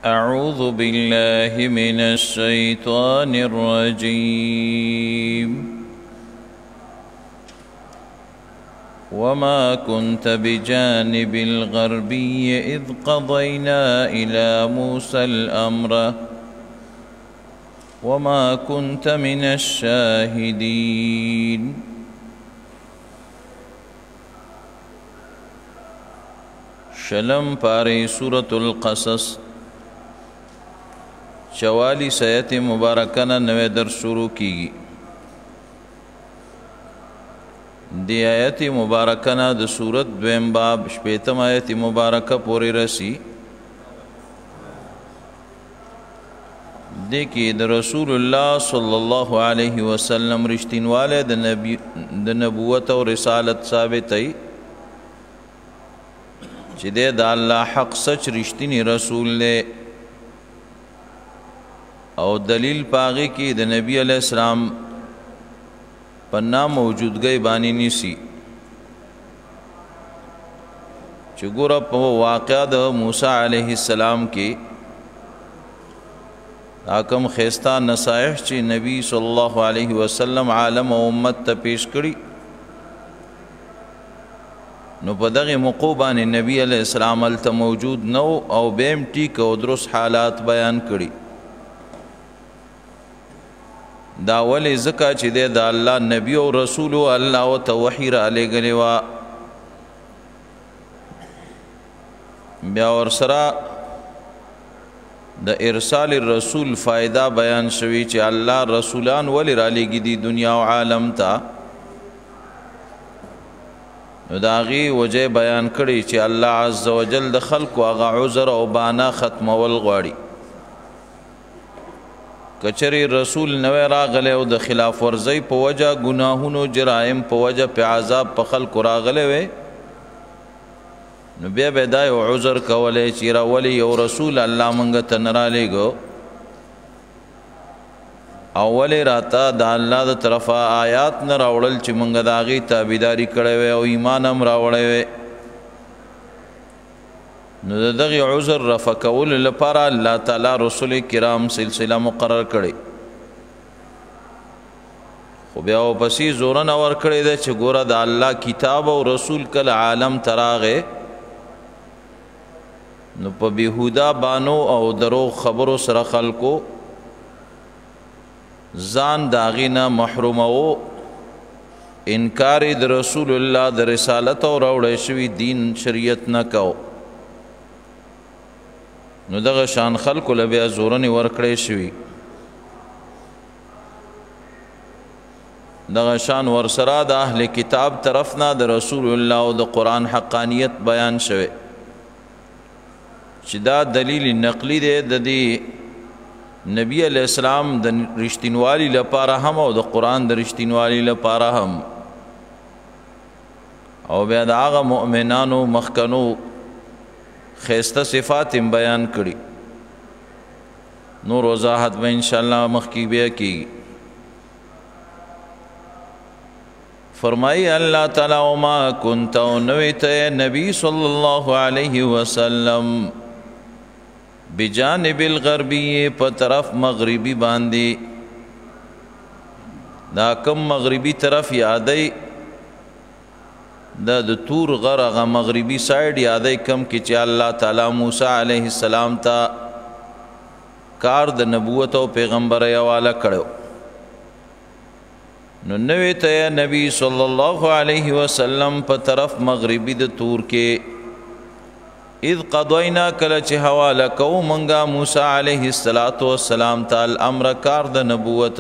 أعوذ بالله من الشيطان الرجيم وما كنت بجانب الغربي إذ قضينا إلى موسى الأمر وما كنت من الشاهدين شلم پاری سورة القصص 44 آیت مبارکانہ نوے در شروع کی دی آیت مبارکانہ د سورت دویم باب شپیتم آیت مبارکہ پوری رسی دیکھی د رسول اللہ صلی اللہ علیہ وسلم رشتین والے د نبوت و رسالت ثابت ای چی دے دا اللہ حق سچ رشتینی رسول لے او دلیل پاغی کی د نبی علیہ السلام پنا موجودگی بانی نیسی چی گورا پا واقعہ دا موسیٰ علیہ السلام کی آکم خیستہ نصائح چی نبی صلی اللہ علیہ وسلم عالم و امت تا پیش کری نو پا دغی مقوبان نبی علیہ السلام التا موجود نو او بیم ٹیک او درست حالات بیان کری دا ولی زکا چی دے دا اللہ نبی و رسول و اللہ و توحی را لے گلے و بیا ورسرا دا ارسال الرسول فائدہ بیان شوی چی اللہ رسولان ولی را لے گی دی دنیا و عالم تا نو داغی وجہ بیان کری چی اللہ عز و جل دا خلق و اغا عذر و بانا ختم والغواری کچری رسول نوے راغلے و د خلاف ورزی پا وجہ گناہونو جرائم پا وجہ پا عذاب پا خلق راغلے وے نو بیا بیدائی و عذر کولے چیرا ولی و رسول اللہ منگا تنرا لے گو اولی راتا دا اللہ دا طرفا آیات نراوڑل چی منگا داغی تابیداری کڑے وے و ایمانم راوڑے وے نو دغی عذر رفع کول لپاره اللہ تعالی رسول کرام سلسلہ مقرر کړي خو بیا پسې زورن اور کړي ده چې ګوره د الله کتاب او رسول کله عالم تراغه نو په بیهودا بانو او درو خبرو سره خلکو ځان داغینا محروم او انکار د رسول الله د رسالت او راوړې شوی دین شریعت نه کو نو دغه شان خلق لبیا زورنی ورکړې شوی دغه شان ورسره د اهل کتاب طرفنا د رسول الله او د قرآن حقانیت بیان شوی چې دا دلیل نقلی دی د دې نبی علیہ السلام د رښتینوالي لپاره هم او د قرآن د رښتینوالي لپاره هم او بیا د هغه مؤمنانو مخکنو خیستہ صفات بیان کری نور وضاحت میں انشاءاللہ مخکی بیا کی فرمائی اللہ تعالی وما کنتا نویت نبی صلی اللہ علیہ وسلم بجانب الغربی پا طرف مغربی باندی دا کم مغربی طرف یادی دا د تور غرغه مغربی سائیڈ یادی کم کی چی اللہ تعالی موسیٰ علیہ السلام تا کار د نبوت و پیغمبر یوالا کڑو نو نوی تا نبی صلی اللہ علیہ وسلم پا طرف مغربی د تور کے اذ قضینا کل چی حوالا کو منگا موسیٰ علیہ السلام تا الامر کار د نبوت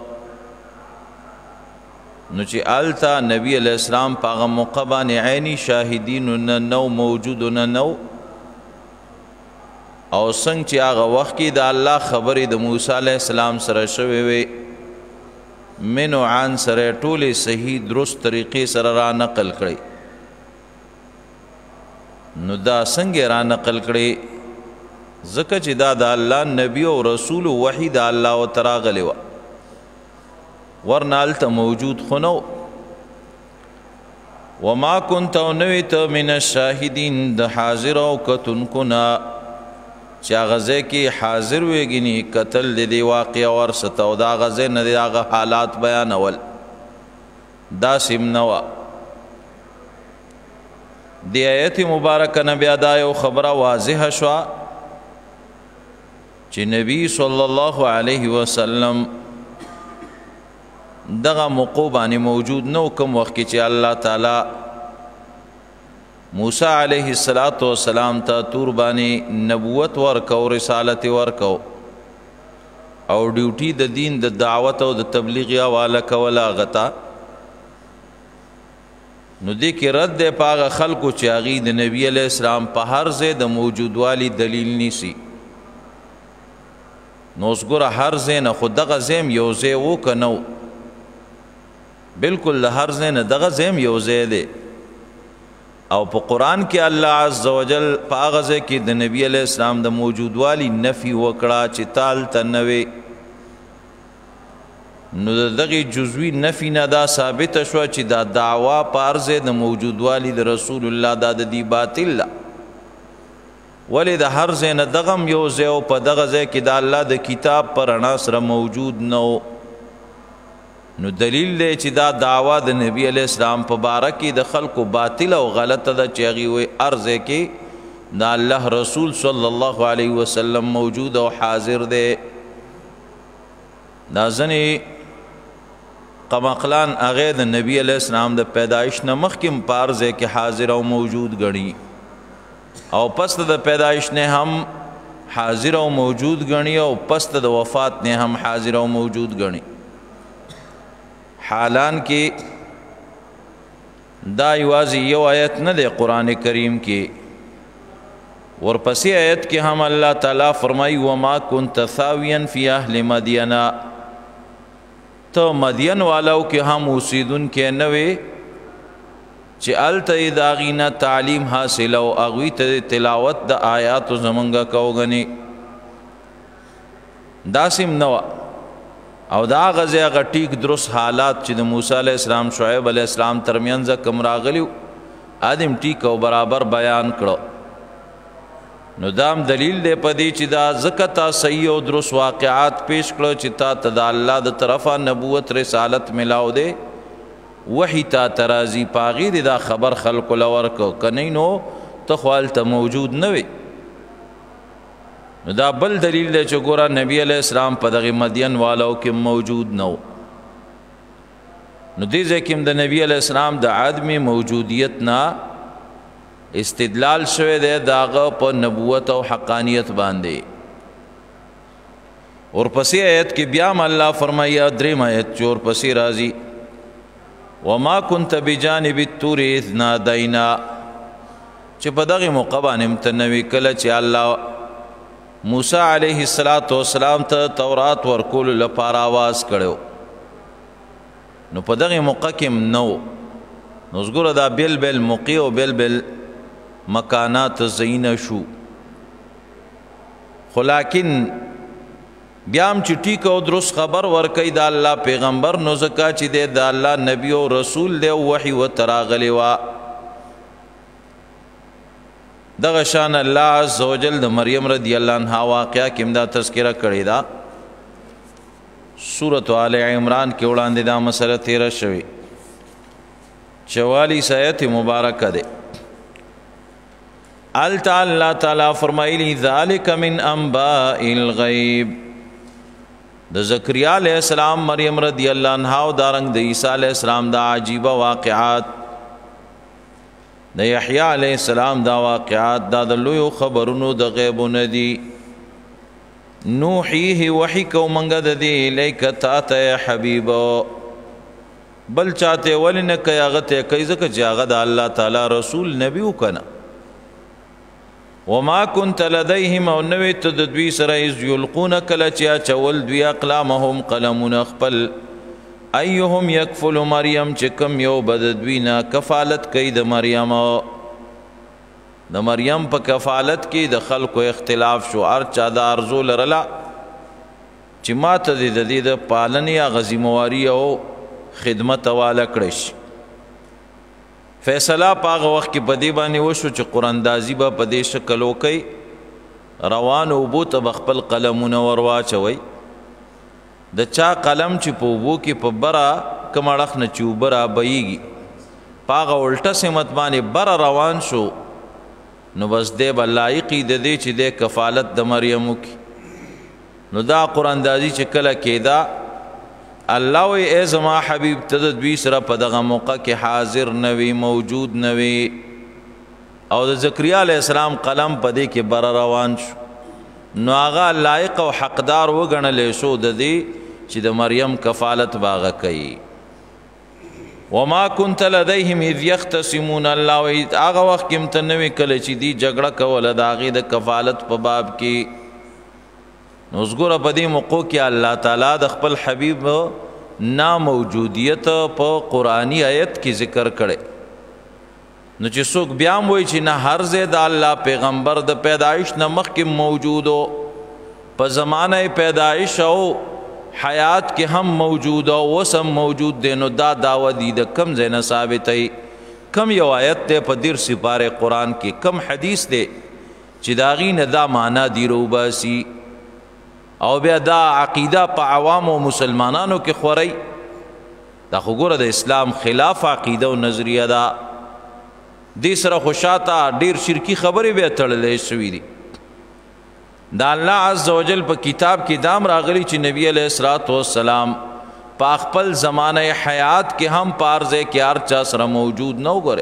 نو چې آلتا نبی علیہ السلام پاغا مقبان عینی شاہدین نو موجود نو او سنگ چې آغا وقت کی دا اللہ خبری دا موسیٰ علیہ السلام سره شوی وی منو عن سره ټول صحیح درست طریقے سره را نقل کړي نو دا څنګه را نقل کړي ځکه چې دا د الله نبی او رسول وحی دا الله و تراغلی و ورنالت موجود خنو وما كنت نویت من الشاهدین د حاضر او کتن کنا چې هغه ځای کې حاضر ویګني قتل د دې واقعه ورسته او دا هغه ځای نه د هغه حالات بیانول داسې هم نه وه. د آیت مبارکه نه بیا دا یو خبره واضحه شوه چې نبی صلی الله علیه وسلم دغه موقع باندې موجود نو کوم وخت کې چې الله تعالی موسی علیه السلام ته تور باندې نبوت ورکو رسالت ورکو او ډیوټي د دین د دعوت او د تبلیغ حواله کوله غتا نو دې کې رد دی په هغه خلکو چې هغوی د نبي علیه السلام په هر ځای د موجودوالي دلیل نیسي. نو اوس ګوره هر ځای نه خو دغه ځای هم یو ځای و که نه و بلکل د هر ځای نه دغه ځای هم یو ځای دی او په قرآن کې الله عز وجل په هغه ځای کې د نبي علیه السلام د موجودوالي نفي وکړه چې تال ته نه وې نو د دغې جزوي نفي نه دا ثابته شوه چې دا دعوا په هر ځای د موجودوالي د رسول الله دا د دې باطل ده ولې د هر ځای نه دغه هم یو ځای او په دغه ځای کې د الله د کتاب په رڼا سره موجود نه و نو دلیل دی چې دا دعوا د نبی علیہ السلام په باره کې د خلکو باطل او غلطه ده چې هغوی وایي هر ځای کې د الله رسول صلی الله علیه وسلم موجود او حاضر دی. دا ځینې قمقلان هغې د نبی علیہ السلام د پیدایش نه مخکې په هر ځای کې حاضر او موجود ګڼي او پس د پیدایش نه هم حاضر او موجود ګڼي او پس د وفات نه هم حاضر او موجود ګڼي. حالان کې دا یوازې یو آیت نه دی قرآن کریم کې ورپسې آیت کې هم الله تعالی فرمایي وما كنت ثاویا فی اهل مدین ته مدین والو کې هم اوسیدونکې نه وې چې هلته یې د هغې نه تعلیم حاصل او هغوی ته تلاوت د آیاتو زمونږه کوګنې داسې هم نه وه او دا هغه ځای هغه ټیک درست حالات چې د موسی علیه السلام شعیب علیه السلام ترمنځه کوم راغلي ادم ټیک او برابر بیان کړو نو دا هم دلیل دی په دې چې دا ځکه تا صحیح او درست واقعات پیش کړو چې تا ته د الله د طرفه نبوت رسالت ملاو دی وحی تا ترازی په هغې دې دا خبر خلکو له ورکړو که نه نو ته خو هلته موجود نه وې نو دا بل دلیل دی چې ګوره نبی علیہ السلام په دغې مدین والو کې موجود نه و نو دې ځای کې هم د نبی علیہ السلام د عدم موجودیت نه استدلال شوی دی د هغه په نبوت او حقانیت باندې. ورپسې آیت کې بیا هم الله فرمایي دریم آیت چې ورپسې راځي وما كنت بجانب الطور اذ نادینا چې په دغې موقع باندې هم ته نه وې کله چې الله موسی علیه السلام ته تورات ورکولو لپاره آواز کړی نو په دغې موقع کې هم نه و نو اوس ګوره دا بیل بیل موقع او بیل بیل مکانات ځایونه شو خو لیکن بیا هم چې ټیک او درست خبر ورکوي د الله پیغمبر نو ځکه چې دی د الله نبی او رسول دی او وحي ورته راغلی وه دغه شان الله عز وجل د مریم رضی الله عنها واقعه کې هم دا تذکره کړې ده سورة آل عمران کې وړاندې دا مسله تیره شوې 44 آیت مبارکه ده الله تعالی فرمایلی ذالک من انباء الغیب د زکریا علیہ السلام مریم رضی اللہ عنہا او دارنگ د عیسی علیہ السلام دا عجیبه واقعات د یحیی علیہ السلام دا واقعات دا د لوی خبرونو د غیبونه دي نوحیه وحی کو منګه د دی الیک تا ته حبیب بل چاته ولنه کیاغت کای زکه جاغه د الله تعالی رسول نبی وکنه وما كنت لديهم او نوی ته د دوی سره از یلقون کله چې اچول دوی اقلامهم قلمونه خپل ایهم یکفل مریم چې کم یو بد دوی نه کفالت کوي د مریم په کفالت کې د خلکو اختلاف شو هر چا د ارزو لرله چې ما ته د دې د پالنې یا غزیمواري او خدمت حواله کړی شي فیصله په هغه وخت کې په دې باندې وشو چې قراندازي به په دې شکل وکړي روان اوبو ته بخپل قلمونه ورواچوي د چا قلم چې په اوبو کې په بره کوم اړخ نه چې اوبه رابهیږي په هغه الټه سمت باندې بره روان شو نو بس دی به لایقي د دې چې دی کفالت د مریم وکړي نو دا قراندازي چې کله کېده الله وی ای زما حبیب ته د دوی سره په دغه موقع کې حاضر نه وي موجود نه وي او د زکریا علیه السلام قلم په دې کې بره روان شو نو هغه لایق او حقدار وګڼلی شو د دې چې د مریم کفالت به هغه کوي وما كنت لديهم اذ يختصمون الله وی هغه وخت کې هم ته نه وې کله چې دوی جګړه کوله د هغې د کفالت په باب کې نو اوس ګوره په دې موقعو کې الله تعالی د خپل حبیب ناموجودیت په قرآني آیت کې ذکر کړی نو چې څوک بیا هم وایي چې نه هر ځای د الله پیغمبر د پیدایش نه مخکې موجود و په زمانه پیدایش او حیات کې هم موجود او اوس هم موجود دی نو دا دعوه دی د کم ځای نه ثابتوي کم یو آیت دی په 13 سپارې قرآن کې کم حدیث دی چې د هغې نه دا معنا دی روباسي او بیا دا عقیده په عوامو مسلمانانو کې خورئ دا خو ګوره د اسلام خلاف عقیده او نظریه ده دې سره خو شاته ډېر شرکي خبرې بیا تړلی شوي دي دا الله عز وجل په کتاب کې دام راغلی چې نبی علیه الصلاۃ والسلام په خپل زمانه حیات کې هم په هر ځای کې هر چا سره موجود نه وګورئ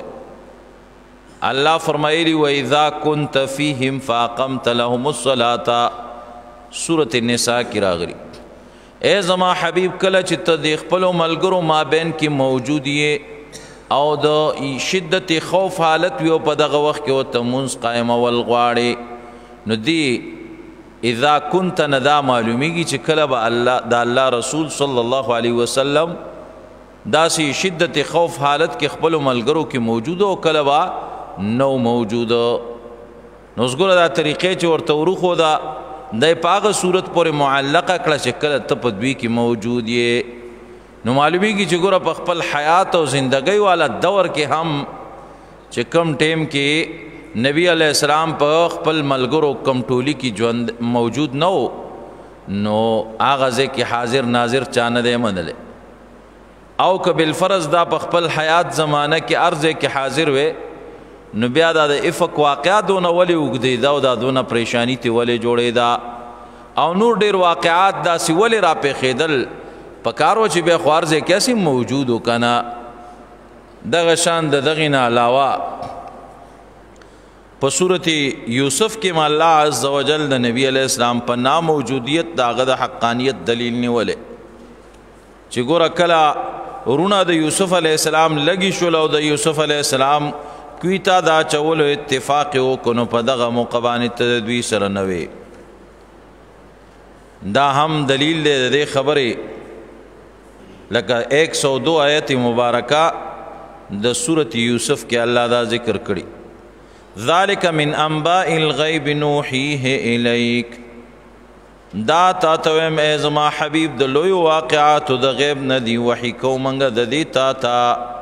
الله فرمایلی وَإِذَا كُنْتَ فِيهِمْ فَأَقَمْتَ لَهُمُ الصَّلَاةَ سورة النساء کی راغلی اے زما حبیب کله چې ته د خپلو ملګرو مابین کې موجود یې او د شدت خوف حالت وي او په دغه وخت کې ورته مونځ قایمول غواړې نو دی اذا كنت نه دا معلومیږي چې کله به الله د الله رسول صلی الله علیه وسلم داسې شدت خوف حالت کې خپلو ملګرو کې موجود او کله به نو موجود نو اوس ګوره دا طریقې چې ورته وروښوده دی په هغه صورت پورې معلقه کړه چې کله ته په دوی کې موجود یې نو معلومیږي چې ګوره په خپل حیات او زندګۍ والا دور کې هم چې کم ټیم کې نبی علیہ السلام په خپل ملګرو کم ټولي کې ژوند موجود نه و نو هغه ځای کې حاضر ناظر چا نه دی منلی او که بالفرض دا په خپل حیات زمانه کې هر ځای کې حاضر وی نو بیا دا د افق واقعات دونه ولې اوږدېده او دا دونه پریشاني تې ولې جوړېده او نور ډېر واقعات داسې ولې راپېښېدل پکار و چې بیا خو هر ځای کې هسې موجود و که نه دغه شان د دغې نه علاوه په صورت یوسف کې م الله عز وجل د نبی علیہ السلام په ناموجودیت د هغه د حقانیت دلیل نیولی چې ګوره کله ورونه د یوسف علیہ السلام لګي شول او د یوسف علیہ السلام کوي تا دا چولو اتفاق یې وکړو نو په دغه موقع باندې ته د دوی سره نه وې دا هم دلیل دی د دې خبرې لکه 102 آیت مبارکه د صورت یوسف کې الله دا ذکر کړي ذالک من انباء الغیب نوحیه الیک دا تا ته وایم ای زما حبیب د لویو واقعاتو د غیب نه دي وحي کوو موږ د دې تا ته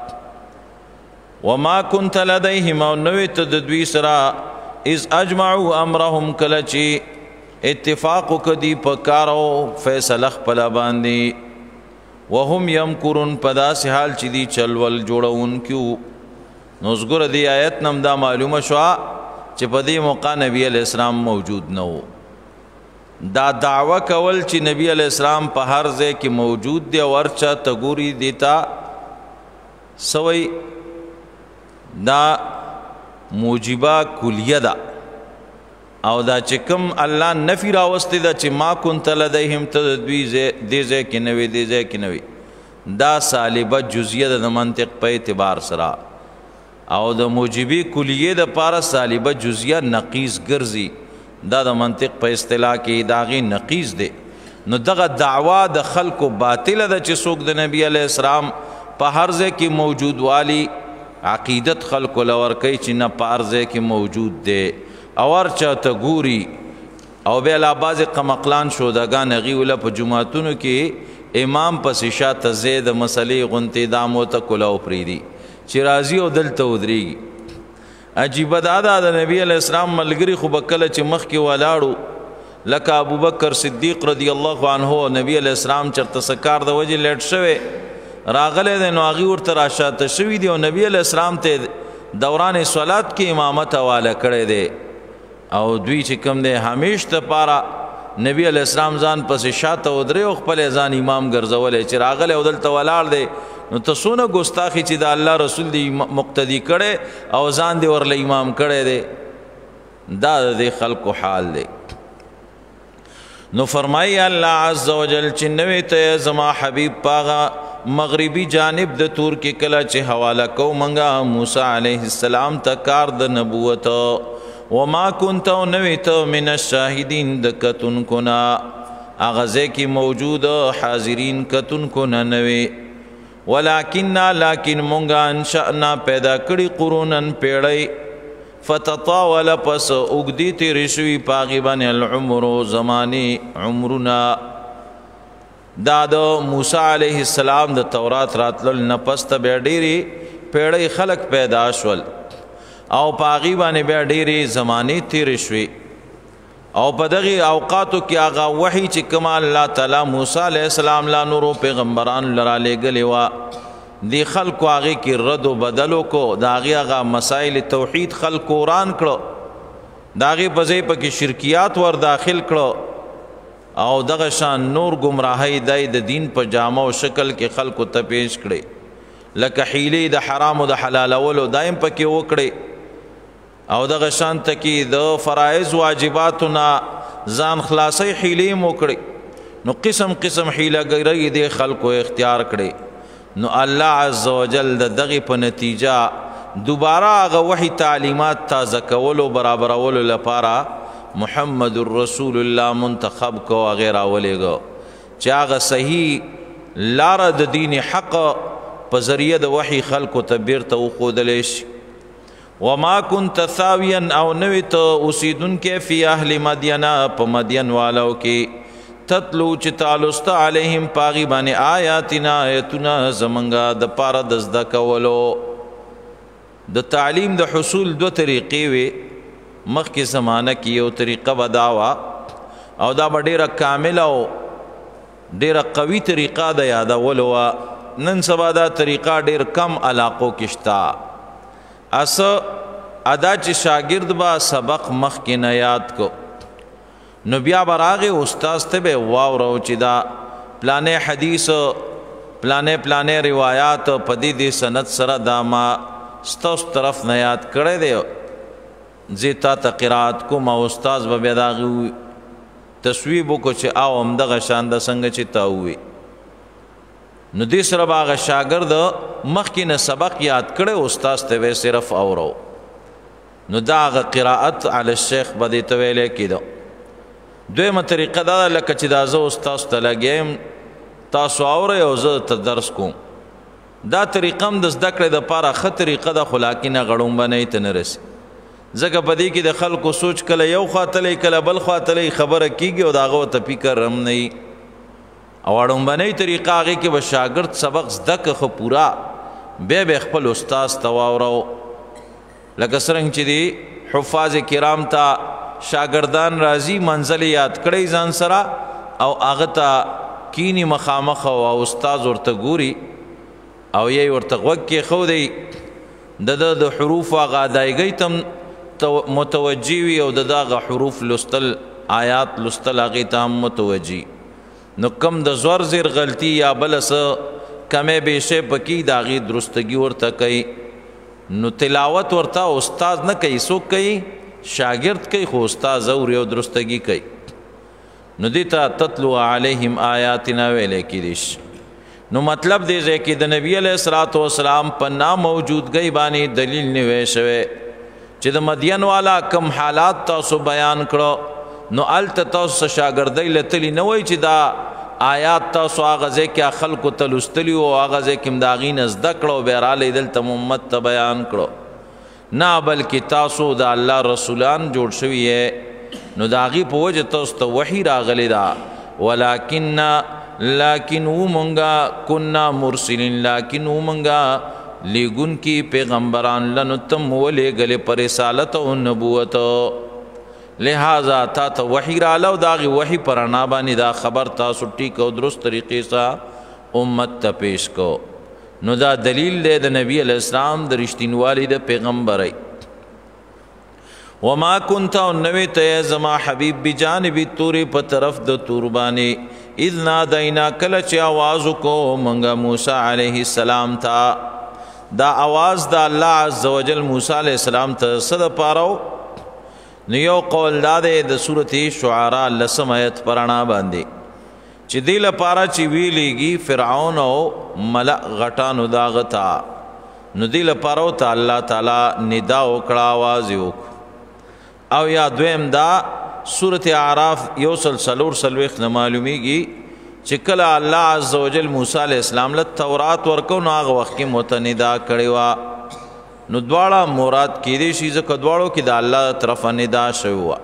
وما كنت لديهم او نوې ته د دوی سره اذ اجمعوا امرهم کله چې اتفاق وکړي په کار او فیصله خپله باندې وهم یمکرون په داسې حال چې دي چلول جوړونکي نو اوس ګوره دې آیت نه هم دا معلومه شوه چې په دې موقع نبی علیہ السلام موجود نه و دا دعوه کول چې نبی علیہ السلام په هر ځای کې موجود دی او هر چا ته ګوري دیتا سوی دا موجبه کلیه ده او دا چې کوم الله نفي راوستی ده چې ما كنت لديهم ته دوی دې ځای کې نه وي دې ځای کې نه وي دا سالبه جزیه ده د منطق په اعتبار سره او د موجبی کلیه د پاره سالبه جزیه نقیص ګرځي دا د منطق په اصطلاح کې داغي نقیص دی نو دغه دعوا د خلکو باطله ده چې څوک د نبی علیہ السلام په هر ځای کې موجود والی عقیدت خلکو لور کوي چې نه په هر ځای کې موجود دی او هر چا ته ګوري او بیا لا بعضې قمقلان شودګان هغې وله په جوماتونو کې امام پسې شاته ځای د مسلې غوندې دا موته کلاو پرېږدي چې راځي او دلته ودرېږي عجیب دا د نبی علیہ السلام ملګری خو بکله چې مخکې ولاړو لکه ابو بکر صدیق رضی الله عنه نبی علیہ السلام چرته سکار د وجه لیټ شوه راغله د نو هغه ورته راشاته شوی دی او نبی علیہ السلام ته دوران صلات کې امامت حواله کړی دی او دوی چې کوم دی همیش ته پاره نبی علیہ السلام ځان پسې شاته ودرې او خپل ځان امام ګرځولې چې راغله او دلته ولاړ دی نو تاسونه ګستاخی چې د الله رسول دی مقتدی کړي او ځان دی ورله امام کړي دی دا د خلکو حال دی نو فرمایي الله عز وجل چې نوې ته زما حبیب پاغه مغربي جانب د تور کې کله چې حواله کو منګه موسی علیه السلام ته کار د نبوت وما كنت نویت من الشاهدین د کتن کنا اغزه کی موجود حاضرین کتن کنا نوی ولکن مونگا انشأنا پیدا کړي قرونن پیړی فتطاول پس اگدی تیری شوی پاغیبان العمر زمانی عمرنا دا د موسی علیه السلام د تورات راتلل نپست بیا ډیری پیړی خلق پیدا شول او پاغي باندې بیا ډېرې زمانې تیرې شوې او په دغې اوقاتو کې هغه وحي چې کومه الله تعالی موسی علیه السلام لا نورو پیغمبرانو لرا لېږلې وه دې خلکو هغې کې رد و بدل وکړو د هغې هغه مسایل توحید خلکو وران کړه د هغې په ځای پکې شرکیات ور داخل کړه او دغه شان نور ګمراهۍ دی د دین په جامه او شکل کې خلکو ته پیش کړي لکه حیلې د حرامو د حلالولو دایم پکې وکړي او دغه شان تکي د فرایض واجباتنا ځان خلاصي حیلې موکړي نو قسم قسم حیلهګرۍ د خلکو اختیار کړي نو الله عز وجل دغه په نتیجه دوباره هغه وحي تعلیمات تازه کولو برابرولو لپاره محمد رسول الله منتخب کو غیر اولیګو چې هغه صحیح لار د دین حق په ذریعه د وحي خلکو تبیر ته وخودل شي وما كنت ثاويا او نویت اوسیدن کې فی اهل مدین په مدین والو کې تتلو چې تعالست علیهم پاغي باندې آیاتنا آیتنا زمنګا د پاره د زده کولو د تعلیم د حصول دو طریقې وي مخکې زمانہ کې یو طریقه بداوا او دا ډیره کامله او ډیره قوي طریقه د یادولو نن سبا دا طریقه ډیر کم علاقو کې شته اس ادا چې شاگرد با سبق مخ کې نه یاد کو نو بیا براغه استاد ته به واورو چې دا پلانې حدیث پلانې روایت پدې دې سند سره دا ما ستوس طرف نه یاد کړی دی زیتا ته قرات کو ما استاد به بیا داغه تصویب کو چې او هم دغه شان د څنګه چې تا وي نو دې سره باغ شاگرد مخکې نه سبق یاد کړي استاد ته صرف اورو نو دا قراءت علی الشیخ بده ته ویلې کېدو دویمه طریقه دا لکه چې دا زه استاد ته لګیم تاسو اورئ او زه ته درس کوم دا طریقه هم د زده کړې دپاره ښه طریقه ده خو لاکن غړومبنۍ ته نه رسي ځکه په دې کې د خلکو سوچ کله یو خوا تلی کله بل خوا تلی خبره کېږي او د هغه ورته فکر هم نه وي او اړومبنۍ طریقه هغې کې به شاګرد سبق زده که ښه پوره بیا به خپل استاذ ته واورو لکه څرنګه چې دی حفاظ کرام ته شاګردان راځي منزل یاد کړی ځان سره او هغه ته کینی مخامخ او استاذ ورته ګوري او یې ورته غوږ کېښودی د حروف هغه ادایګۍ ته متوجي وي او د دغه حروف لوستل آیات لوستل هغې ته هم متوجي نو کم د زور زیر غلطی یا بل څه کمې بیشې پکې د هغې درستګي ورته کوي نو تلاوت ورته استاد نه کوي څوک کوي شاگرد کوي خو استاد اوري او درستګي کوي نو دې ته تتلو علیهم آیاتنا ویلې کېدی شي نو مطلب دې ځای کې د نبی علیه الصلاۃ والسلام په ناموجودګۍ باندې دلیل نیوی شوی چې د مدین والا کم حالات تاسو بیان کړو نو هلته تاسو شاګردۍ لتلی نه وای چې دا آیات تاسو هغه ځای کې خلکو ته لوستلي او هغه ځای کې هم د هغې نه زده کړه او بیا رالی دلته امت ته بیان کړو نه بلکې تاسو د الله رسولان جوړ شوي یې نو د هغې په وجه تاسو ته وحي راغلی ده ولکن ومونږه کنا مرسلین لیکن ومونږه لیگن کی پیغمبران لنتم ولېږلې په رسالت او نبوت لہذا تا ته وحی رااله او د هغې وحی په رڼا باندې دا خبر تاسو ټیک او درست طریقې سره امت ته پیش کو نو دا دلیل دی د نبی علیہ السلام د رښتینوالي د پیغمبرۍ وما كنت نوی ته زما حبیب بجانب الطور په طرف د تور باندې اذ نادینا کله چې आवाज کو منګه موسی علیه السلام ته دا आवाज د الله عز وجل موسی علیه السلام ته صد پارو نو یو قول دا د سورته شعراء لسم آیت پرانا باندې چې دی لپاره چې ویلیږي فرعون او ملأ غټانو دا غتا نو دی لپاره ته الله تعالی ندا وکړه आवाज وکړه او یا دویم دا سورة اعراف یو سلسلور سلویخ نمالومیگی چې کله الله عز وجل موسی علیہ السلام له تورات ورکو نو هغه وخت کې متندا کړی وا نو دواړه مراد کېدی شي ځکه دواړو کې د الله طرفه ندا شوی وا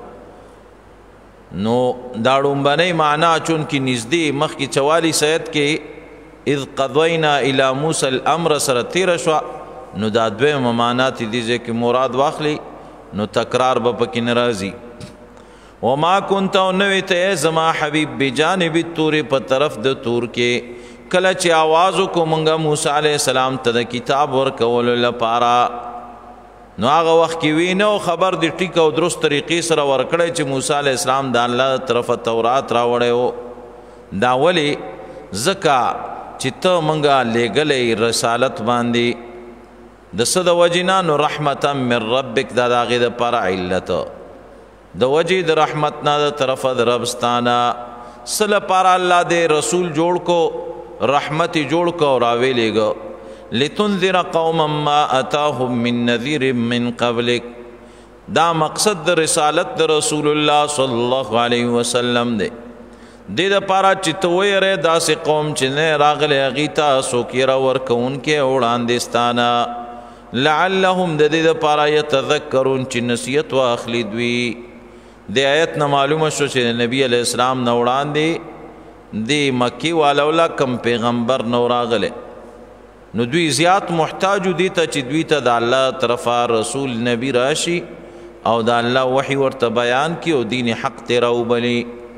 نو دا ړومبنۍ معنا چون کې نږدې مخکې 44 آیت کې اذ قضینا الی موسی الامر سره تیره شوه نو دا دویمه معنا تی دي چې مراد واخلي نو تکرار به پکې ناراضي وما كنت نوی ته زما حبیب بجانب الطور په طرف د تور کې کله چې आवाज کو مونږه موسی علیہ السلام ته د کتاب ورکول لپاره نو هغه وخت کې وینو خبر د ټیک او درست طریقې سره ورکړی چې موسی علیہ السلام د الله طرفه تورات راوړی دا ولی زکا چې ته مونږه لېږلې رسالت باندې د صد وجنا نو رحمتا من ربک دا داغه د پر علت د وجې د رحمت نه د طرفه د ربستانا سل پر الله د رسول جوړ کو رحمت جوړ کو راویلېګو لتنذر قوما ما اتاهم من نذير من قبلک دا مقصد د رسالت د رسول الله صلی الله علیه وسلم دی د لپاره چې ته وېره داسې قوم چې نه راغلی غیتا سوکیرا ورکوونکې وړاندېستانه لعلهم د دې لپاره یتذکرون چې نصیحت واخلي دوی د آیت نه معلومه شو چې نبی علیہ السلام نه وړاندې د مکی والولا کم پیغمبر نو راغله نو دوی زیات محتاج دي ته چې دوی ته د الله طرفه رسول نبی راشي او د الله وحی ورته بیان کی او دین حق ته راوبلی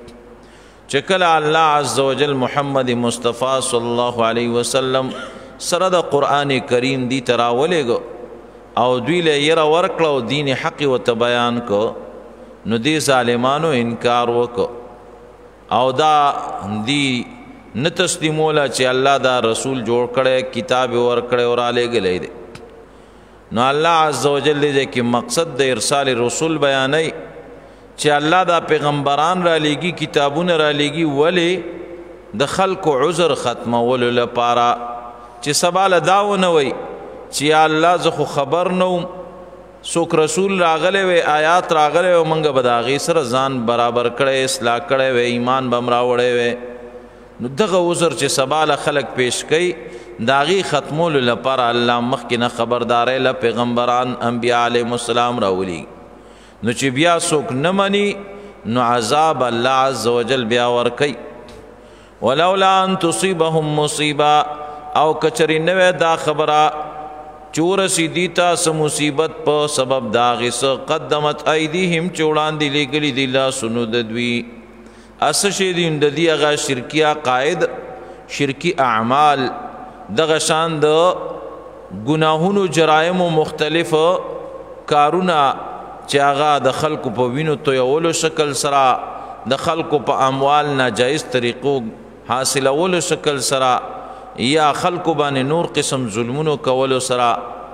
چې کله الله عز وجل محمد مصطفی صلی الله علیه وسلم سره د قرآن کریم دی تراولېګو او دوی له یره ورکړه او دین حق ورته بیان کو نو دی ظالمانو انکار وکړو او دا دی نه تسلیموله چې الله دا رسول جوړ کړی کتاب ورکړی او رالیږلی دی نو الله عز وجل دی کې مقصد د ارسال رسول بیانوي چې الله دا پیغمبران رالیږي کتابونه رالیږي ولې د خلکو عذر ختمولو لپاره چې سباله داونه وي چې یا الله زه خو خبر نوم څوک رسول راغلی وی آیات راغلی وی موږ به د هغې سره ځان برابر کړی اصلاح کړی وی ایمان به م راوړی وی نو دغه عذر چې سباله خلک پیش کوي د هغې ختمولو لپاره الله مخکې نه خبرداری له پیغمبران انبیا علیهم السلام راولي نو چې بیا څوک نه مني نو عذاب الله عز وجل بیا ورکوي ولولا ان تصيبهم مصیبه او کچری نوے دا خبره چورسی دیتا سا مصیبت پا سبب داغی سا قدمت ایدیهم چوڑان دی لگلی دی لا سنو ددوی اسشی دیم ددی اغا شرکی عقائد شرکی اعمال دغشان دا گناہون و جرائم و مختلف کارونا چی اغا د خلقو پا وینو تویولو شکل سرا د خلقو پا اموال ناجائز طریقو حاصلولو شکل سرا یا خلقو باندې نور قسم ظلمونو کولو سرا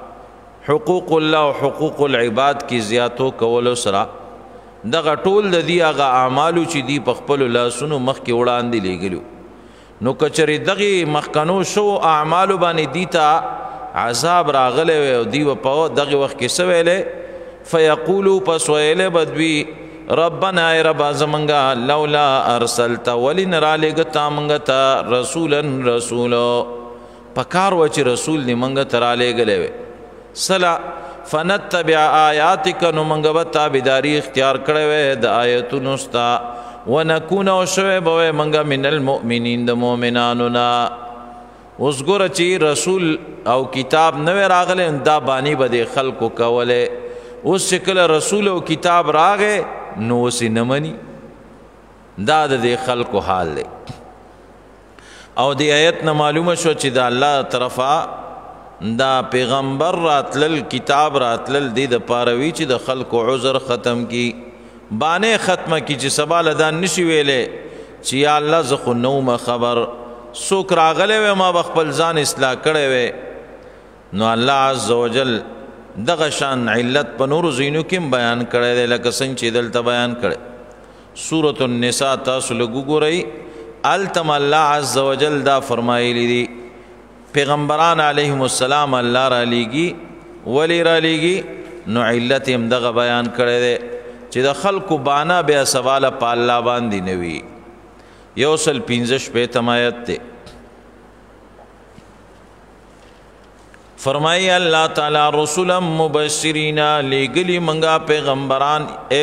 حقوق الله او حقوق العباد کی زیاتو کولو سرا دغه ټول د دی هغه اعمالو چې دی په خپل لاسونو مخکې وړاندې لګلو نو کچری دغه مخکنو شو اعمالو باندې دیتا عذاب راغله او دی په دغه وخت کې سویله فیقولوا پس ویله بدوی ربنا ای رب زمنگا لولا ارسلت ولن را لګتا منګتا رسولا رسولو پکار و چې رسول دی منګتا را لګلې سلا فنتبع آیاتک نو منګ به تابعداري اختیار کړې وې د آیتونو ستا ونکون او شوه به منګ من المؤمنین د مؤمنانو نا اوس ګوره چې رسول او کتاب نوې راغلی دا بانی به د خلکو کولی اوس چې کله رسول او کتاب راغې نو اوس یې نه مني دا د دې خلکو حال دی او د آیت نه معلومه شو چې د الله طرفه دا پیغمبر راتلل کتاب راتلل دی د پاروي چې د خلکو عذر ختم کی بانې ختمه کی چې سبا لدا نشي ویلې چې یا الله زه خو نوم خبر څوک راغلی وی ما به خپل ځان اصلاح کړی وی نو الله عز وجل دغه شان علت په نورو ځایونو کې بیان کړی دی لکه څنګه چې دلته بیان کړی سورة النساء تاسو لږ وګورئ التم الله عز وجل دا فرمایلی دی پیغمبران علیهم السلام الله را لیږي ولی را لیږي نو علت هم دغه بیان کړی دی چې د خلکو بانا بیا سواله په الله باندې نه وي 155 آیت دی فرمائی اللہ تعالی رسولا مبشرین لیگلی منگا پیغمبران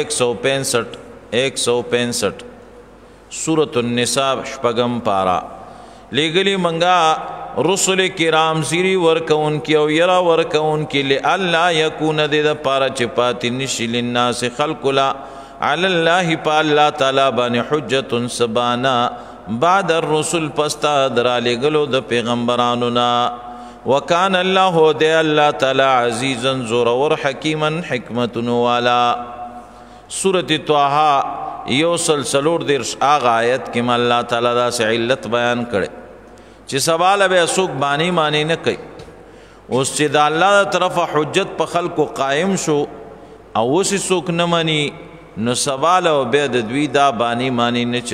165 سورة النساء شپگم پارا لیگلی منگا رسول کرام زیری ورکون کی او یرا ورکون کی لئلا یکون دید پارا چپاتی نشی للناس خلقلا علی اللہ پا اللہ تعالی بانی حجت سبانا بعد الرسول پستا درا لیگلو د پیغمبرانونا وکان اللہ دے اللہ تعالی عزیزا زورور حکیما حکمت والا سورۃ طه یو سلسلور درش آغا آیت کې اللہ تعالی دا سے علت بیان کرے چې سوال به اسوک بانی معنی نه کوي اوس چې د الله طرف حجت په خلکو قائم شو او اوس څوک نه مانی نو سوال او به د دوی دا بانی معنی نه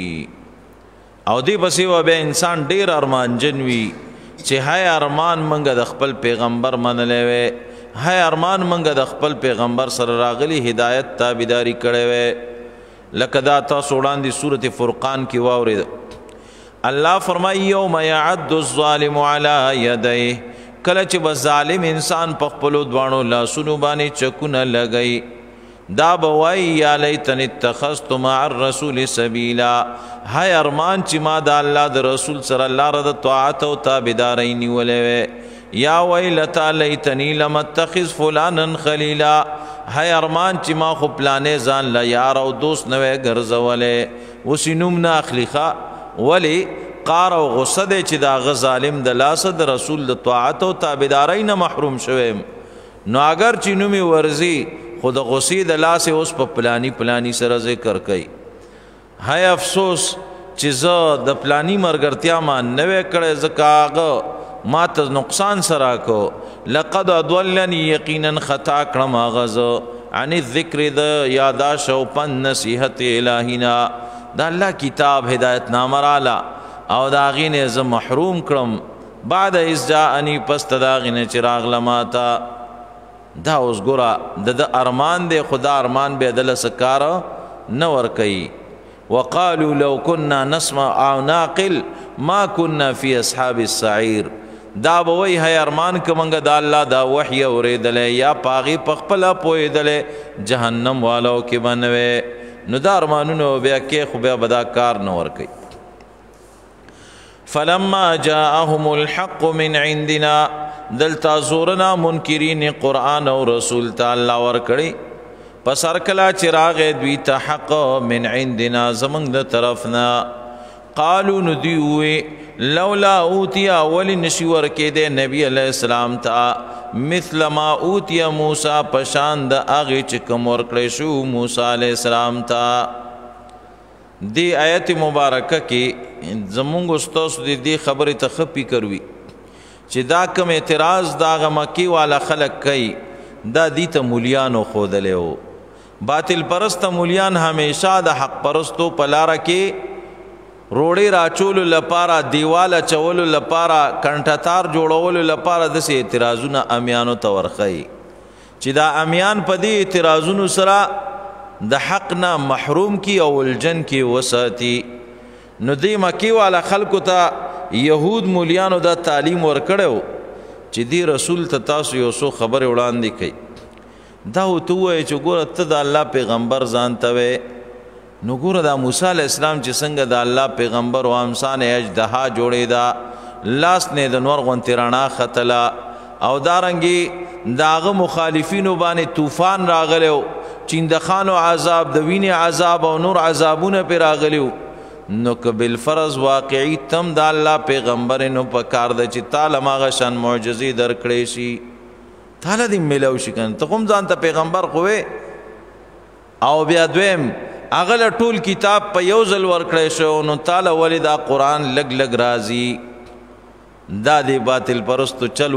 چریږي او دی بسې و به انسان ډیر ارمانجن وي چې هاي ارمان منګه د خپل پیغمبر منلې وي هاي ارمان منګه د خپل پیغمبر سره راغلي هدایت تابعداري کړې وي لکه دا تاسو وړاندې سورۃ فرقان کې واورید الله فرمایي یوم یعد الظالم علی یدیه کله چې به ظالم انسان په خپل دوانو لاسونو باندې چکونه لګي دا بوای یا لیتن اتخذت مع الرسول سبیلا هاي ارمان چې ما د الله د رسول سره الله رضا طاعت او تابعداري نیولې یا ویلتا لیتنی لم اتخذ فلانا خلیلا هاي ارمان چې ما خو پلانې ځان لا یار او دوست نوې ګرځولې وسینوم نه اخلیخه ولی قار او غصه دی چې دا غ ظالم د لاس د رسول د طاعت او تابعداري نه محروم شوم نو اگر چې نومي ورزي خود غصې د لاس اوس په پلانی سره ذکر کوي هاي افسوس چې زه د پلانی مرګرتیا ما نوې کړې زکاغه ما ته نقصان سره کو لقد اضلني یقینا خطا کړم غز عن الذکر د یاداش او پن نصیحت الہینا دا الله کتاب هدایت نامرالا او دا غینه ز محروم کړم بعد از جاءنی پس دا غینه چراغ لماتا دا اوس ګورا د ارمان دی خدا ارمان به دل سکار نور کوي وقالوا لو كنا نسمع او ناقل ما كنا في اصحاب السعير دا بوي هي ارمان کومنګ دا الله دا وحي اوریدل یا پاغي پخپلا پویدل جهنم والو کې بنوي نو دا ارمانونو بیا کې خو بیا بدا کار نور کوي فلما جاءهم الحق من عندنا دلتا زورنا منکرین قرآن او رسول تعالی ورکړي پس ارکلا چراغ دوی ته حق من عندنا زمنګ د طرفنا قالو ندیوی لولا اوتی اولی نشی ورکې د نبی علیہ السلام ته مثل ما اوتی موسی پشان د اغه چې کوم ورکړې شو موسی علیہ السلام ته دی آیت مبارکه کې زمونږ استاد دې خبره ته خپي کروي چې دا کوم اعتراض دا مکی والا خلق کوي دا دي ته مولیانو خودلو باطل پرست مولیان همیشه د حق پرستو پلاره کې روړی راچول لپاره دیواله چول لپاره کنټتار جوړول لپاره د سي اعتراضونه امیانو تورخی چې دا امیان په دې اعتراضونو سره د حق نه محروم کی او الجن کی وساتی نو دی مکی والا خلقو ته یهود مولیانو دا تعلیم ورکړو چې دی رسول ته تاسو یو څو خبر وړاندې کړي دا تو وای چې ګوره ته د الله پیغمبر ځان ته نو ګوره دا موسی علی السلام چې څنګه د الله پیغمبر او امسان اجدها جوړې دا لاس نه د نور غونتی رڼا ختله او دارنګې د هغه مخالفینو باندې طوفان راغلی و چیندخانو عذاب د وینې عذاب او نور عذابونه پې راغلی و نو که بالفرض واقعي تم د الله پیغمبر نو په کار ده چې تاله هماغه شان معجزې درکړی شي تاله دې میلاو شي که نه ته خو هم ځان ته پیغمبر خو او بیا دویم هغه له ټول کتاب په یو ځل ورکړی شو نو تاله ولې دا قرآن لږ لږ راځي دا د باطل پرستو چل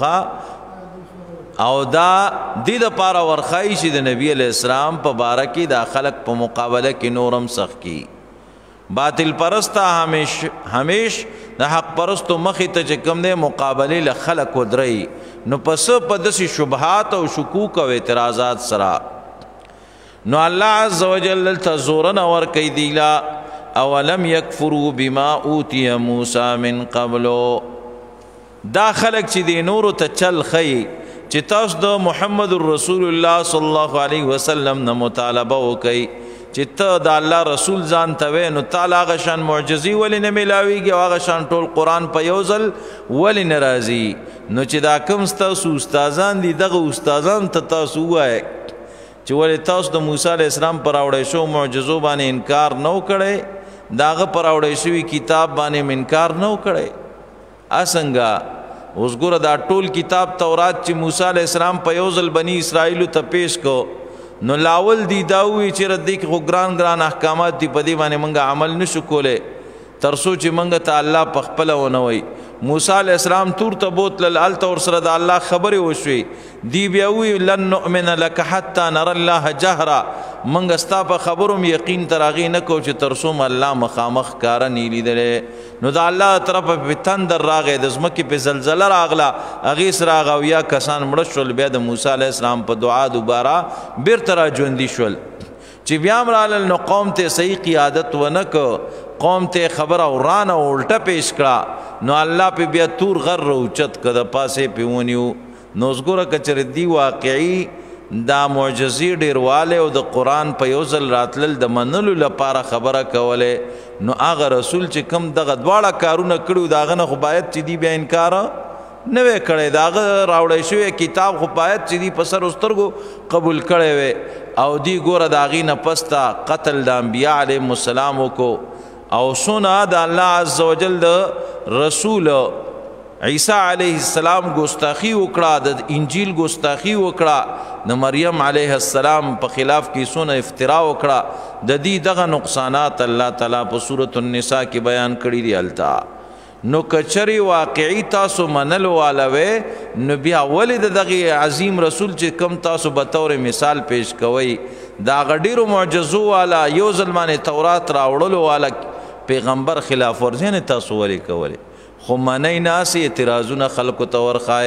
وښودو او دا دې دپاره ورښایي چې د نبي علیه السلام په باره کې دا خلق په مقابله کې نور هم سخت کي باطل پرسته همیش د حق پرستو مخې ته چې کوم دی مقابلې له خلق ودرئ نو پس په داسې شبهات او شکوک او اعتراضات سره نو الله عز وجل دلته زورنه ورکوي دیلا اولم یکفروا بما اوتی موسی من قبلو دا خلق چې دی نورو ته چل ښیي چې تاسو د محمد رسول الله صلی الله علیه وسلم نه مطالبه وکئ چې ته د الله رسول ځان ته وې نو تعالی هغه شان معجزې ولې نه میلاویږي او هغه شان ټول قرآن په یو ځل ولې نه راځي نو چې دا کوم ستاسو استادان دي دغه استادان ته تاسو ووایئ چې ولې تاسو د موسی علیه السلام پر راوړی شو معجزو باندې انکار نه و کړی د هغه پر راوړی شوي کتاب باندې انکار نه و کړی څنګه اوس ګوره دا ټول کتاب تورات چې موسی علیه السلام په یو ځل بني اسرائیلو ته پیش کو نو لاول دی دا وی چې ردی کې خو ګران ګران احکامات دي په دې باندې موږ عمل نشو کولی تر څو چې موږ ته الله په خپله ونه وایي موسی علیه السلام تور ته بوتلل هلته ورسره د الله خبرې وشوې دی بیا وی لن نؤمن لک حتی نر الله جهره موږ ستا په خبرو م یقین تر هغې نه کوو چې تر څو م الله مخامخ ښکاره نه لیدلی نو د الله طرفه پې تندر راغی د ځمکې پې زلزله راغله هغې سره هغه اویا کسان مړه شول بیا د موسی علیه السلام په دعا دوباره بیرته را ژوندي شول چې بیا هم رالل نو قوم ته صحیح قیادت ونه که قوم ته خبره ورانه الټه پیش کړه نو الله پې بیا تور غر راوچت که د پاسې پې ونیو نو اوس ګوره که چېرې دی واقعي دا معجزې ډېروالی او د قرآن په یو ځل راتلل د منلو لپاره خبره کولی نو هغه رسول چې کوم دغه دواړه کارونه کړي د هغه نه خو باید چې دی بیا انکار نه وی کړی د هغه راوړی شوی کتاب خو باید چې دی په سر و سترګو قبول کړی وی او دی ګوره د هغې نه پس ته قتل د انبیا علیهم السلام وکړو او څونه د الله عز وجل د رسول عیسی علیه السلام ګستاخي وکړه د انجیل ګستاخي وکړه د مریم علیه السلام په خلاف کې څونه افترا وکړه د دې دغه نقصانات الله تعالی په سورة النساء کې بیان کړي دي هلته نو کچری واقعي تاسو منلو والا وې نو بیا ولې د دغه عظیم رسول چې کم تاسو به طور مثال پیش کوئ دا هغه ډېرو معجزو والا یو ځل باندې تورات راوړلو والا پیغمبر خلاف ورزي نه تاسو ولې کولی خو منی ناسې اعتراضونه خلکو ته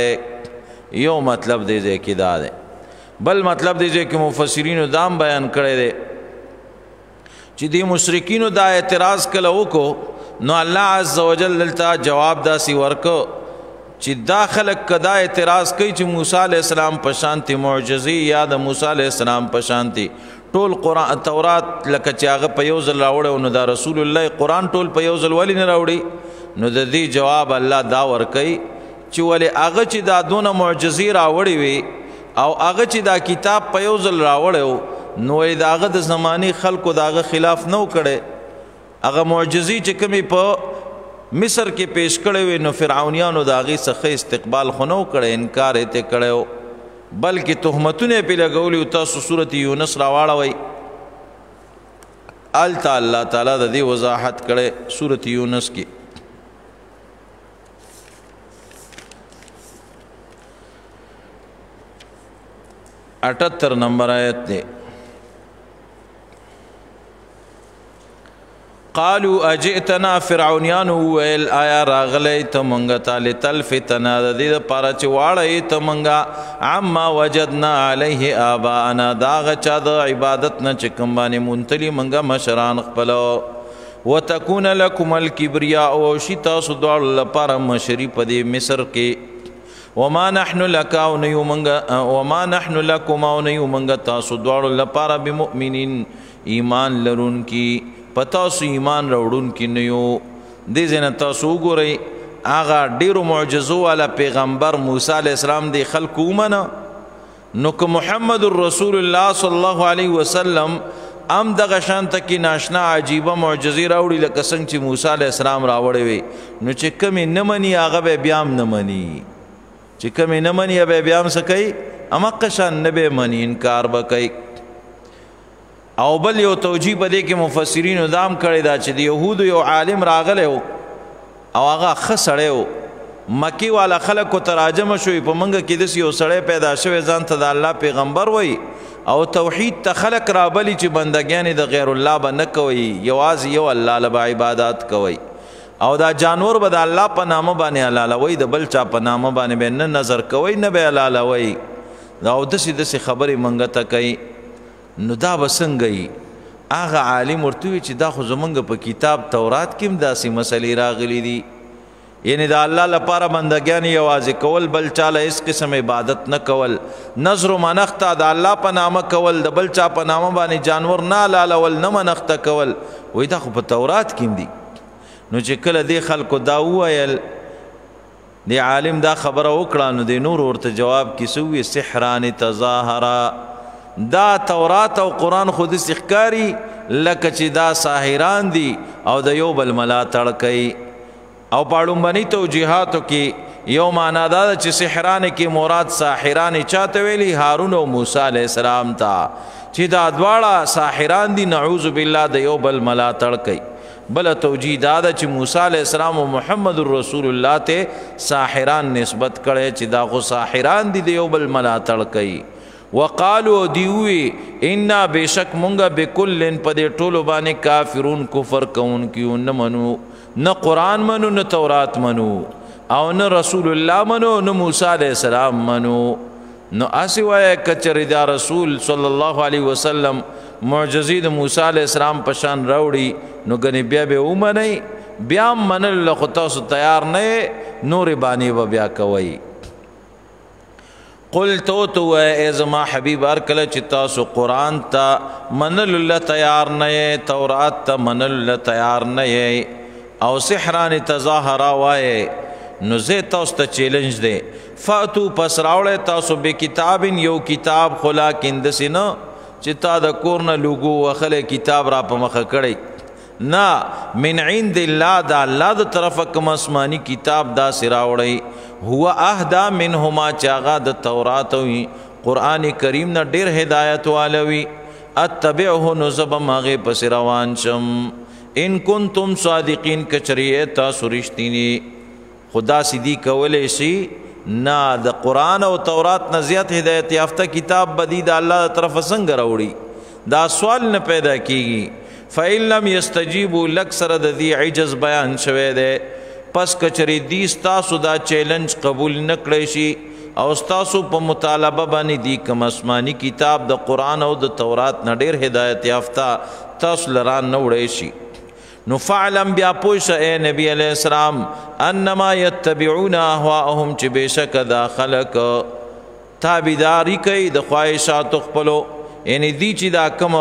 ورښایې یو مطلب دی ځای کې دا دی بل مطلب دی ځای کې مفسرینو دا هم بیان کړی دی چې دې مشرکینو دا اعتراض کله وکړو نو الله عز وجل دلته جواب داسې ورکړو چې دا خلک که دا اعتراض کوي چې موسی علیه السلام په شانتې معجزې یا د موسی علیه السلام په شانتې ټول قرآن تورات لکه چې هغه په یو ځل راوړی نو دا رسول الله قرآن ټول په یو ځل ولې نه راوړي نو د دې جواب الله دا ورکوي چې ولې هغه چې دا دونه معجزې راوړې وي او هغه چې دا کتاب په یو ځل راوړی نو د هغه د زمانې خلکو د هغه خلاف نه و کړی هغه معجزې چې کومې په مصر کې پیش کړی وي نو فرعونیانو د هغې څخه استقبال خو نه و کړی انکار یې ترې کړی و بلکې تهمتونه یې پرې لګولي و تاسو صورت یونس راواړوئ هلته الله تعالی د دې وضاحت کړی صورت یونس کې 78 نمبر آیت دے قالو اجئتنا فرعونیان ویل آیا راغلی ته منګه ته لتلفتنا د دې دپاره چې واړی ته منګه عما وجدنا علیه آباءنا دا هغه چا د عبادت نه چې کوم باندې منتلي منګه مشران خپلو وتکون لکم الکبریا او شي تاسو دواړو لپاره مشري په دې مصر کې وما نحن لك او نیو منګه وما نحن لکم او نیو منګه تاسو دواړو لپاره بمؤمنین ایمان لرونکي پتاسو ایمان راوړون کې نه یو دې ځنه تاسو وګورئ هغه ډیرو معجزو والا پیغمبر موسی علیہ السلام دی خلکو ومنه نو که محمد رسول الله صلی الله علیه وسلم ام دغه شانته کې ناشنا عجیبه معجزې راوړي لکه څنګه چې موسی علیہ السلام راوړی وي نو چې کمې نه مني هغه به بیا هم نه مني چې کمې نه مني به بیا هم څه کوي هماغه شان نه به مني انکار به کوي او بل یو توجیه په دې کې مفسرینو دا هم کړی دا چې د یهودو یو عالم راغلی و او هغه ښه سړی و مکی والا خلکو تراجمه شوي په منګه کې داسې یو سړی پیدا شوی ځان ته د الله پیغمبر وایي او توحید ته خلق رابلی چې بندګیانې د غیر الله به نه کوي یوازې یو الله له به عبادات کوي او دا جانور به د الله په نامه باندې حلالوي د بل چا په نامه باندې به نه نظر کوي نه به حلالوي دا او داسې داسې خبرې منګه ته کوي نو دا به څنګه وي هغه عالم ورته وي چې دا خو زمونږ په کتاب تورات کې هم داسې مسلې راغلي دي یعنی دا الله لپاره بندګیان یوازې کول بل چاله هیڅ قسم عبادت نه کول نظر و منښته د الله په نامه کول د بل چا په نامه باندې جانور نه حلالول نه منښته کول وایي دا خو په تورات کې دي نو چې کله دې خلکو دا وویل د عالم دا خبره وکړه نو د نور ورته جواب کې څه وویل سحران تظاهرا دا تورات او قرآن خود ښکاري لکه چې دا ساحران دي او د یو بل ملاتړ کوي او پاړومبني توجیهاتو کې یو معنا دا چې سحران کې مراد ساحران چاته ویلي هارون او موسی علیہ السلام ته چې دا دواړه ساحران دي نعوذ بالله د یو بل ملاتړ کوي بل توجیه دا چې موسی علیہ السلام او محمد رسول الله ته ساحران نسبت کړي چې دا خو ساحران دي د یو بل ملاتړ کوي وقالو دیوی انا بشک مونږه بكل په دې ټولو باندې کافرون کفر کوونکیو نه منو نه قرآن منو نه تورات منو او نه رسول الله منو نه موسی علیہ السلام منو نو اسی وای کچری دا رسول صلی الله علیه وسلم معجزې د موسی علیہ السلام پشان راوړي نو غنی بیا به ومني بیا منل له تاسو تیار نه نور باندې بیا کوي قل تو ازما حبیب ارکل چې تاسو قرآن ته منل له تیار نه تورات ته منل له تیار نه او سحران تظاهرا وای نو زه تاسو ته چیلنج دی فاتو پس راوړی تاسو به کتاب یو کتاب خلا کیندسې نه چې تا د کور نه لوګو وخلی کتاب را په مخه کړی نه من عند الله دا الله د طرفه کوم آسماني کتاب داسې راوړی هو اهدا منهما چې هغه د تورات او قرآن کریم نه ډېر هدایت والوي اتبعه نو زه به هغې پسې روان شم ان کنتم صادقین کچریه تاسو رښتینی خدا سیدی کولی شي نه د قرآن او تورات نه زیات هدایت یافته کتاب بدی د الله طرف څنګه راوړي دا سوال نه پیدا کیږي فإن لم يستجيبوا لك سره د دې عجز بیان شوی دی پس کچری دی ستاسو دا چیلنج قبول نه کړی شي او ستاسو په مطالبه باندې دی کوم آسماني کتاب د قرآن او د تورات نه ډېر هدایت یافته تاسو لران نه وړی شي نو فعلم بیا پوش اے نبی علیہ السلام انما یتبعون اهواءهم چې بشک دا خلق تابعداري کوي د خواهشات خپلو یعنی دی چې دا کوم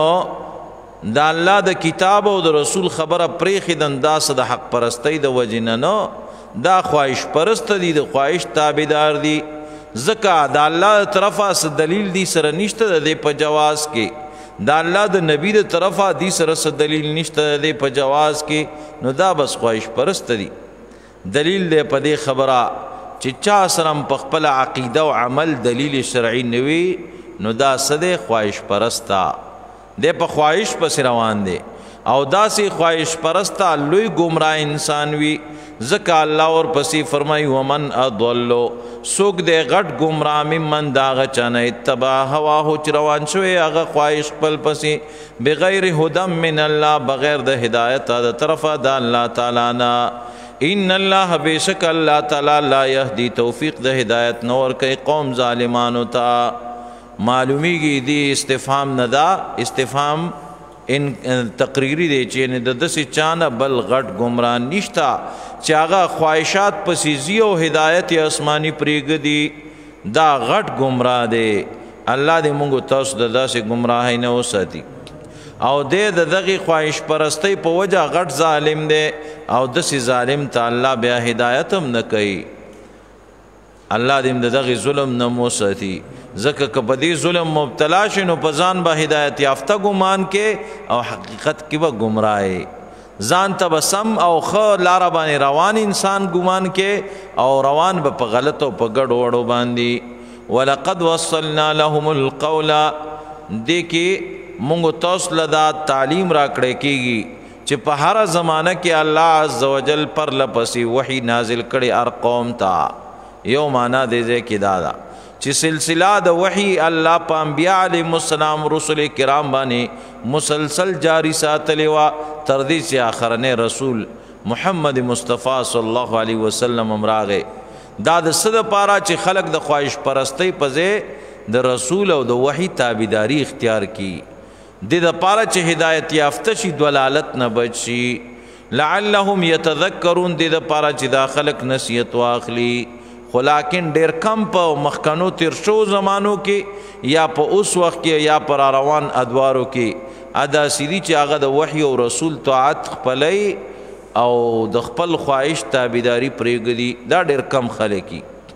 دا الله د کتاب او د رسول خبره پرېښې د انداز د حق پرستی د وجې نه دا خواهش پرست دي د خواهش تابعدار دي ځکه د الله طرفه څه دلیل دی سره نشته د دې په جواز کې دا الله د نبی د طرفه دی سره څه دلیل نشته د دې په جواز کې نو دا بس خواهش پرست دي دلیل دی په دې خبره چې چا سره په خپل عقیده او عمل دلیل شرعي نه وي نو دا څه دی خواهش پرسته دی په خواهش پسې روان دی او داسې خواهش پرسته لوی ګمراه انسان وي ځکه الله ورپسې فرمایي ومن اضلو څوک دی غټ ګمراه ممن د هغه چا نه اتبع هواه چې روان شوی هغه خواهش خپل پسې بغیر هدی من الله بغیر د هدایت د طرفه د الله تعالی نه ان الله بشک الله تعالی لا یهدی توفیق د هدایت نور کوي قوم ظالمانو ته معلومیږي دی استفهام نه دا استفهام ان تقریری دی چې د داسې چانه بل غټ ګمراه نشته چې هغه خواهشات پسې ځي او هدایت آسماني پرېږدي دا غټ ګمراه دی الله دې موږ تاسو د داسې ګمراهۍ نه وساتي او د دغه خواهش پرستی په وجه غټ ظالم دی او دسی ظالم ته الله بیا هدایت هم نه کوي الله دې دغه ظلم نه مو ساتي ځکه که په دې ظلم مبتلا شي نو په ځان به هدایت یافته ګمان کې او حقیقت کې به ګمراهي ځان ته به سم او ښه لاره باندې روان انسان ګمان کې او روان به په غلط او په ګډ وړو باندې ولقد وصلنا لهم القول دې کې مونږ تاسو له دا تعلیم راکړی کېږي چې په هر زمانه کې الله عز وجل پر لپسې وحی نازل کړي هر قوم ته یو معنا دې کې دا ده چې سلسله د وحی الله په انبیاء علیهم السلام رسول کرام باندې مسلسل جاری ساتلی وا تر دې چې آخرنه رسول محمد مصطفی صلی الله علیه وسلم امراغه دا د صد پاره چې خلق د خواهش پرستی په ځای د رسول او د وحی تابعداري اختیار کی د پاره چې هدایت یافته شي دلالت نه بچي لعلهم يتذكرون د پاره چې دا خلق نصیحت واخلي خو لیکن ډیر کم په مخکنو تیر شو زمانو کې یا په اوس وخت کې یا پر روان ادوارو کې ادا سیدی چې هغه د وحی او رسول طاعت خپلای او د خپل خواهش تابعداري پرېږدي دا ډیر کم خلک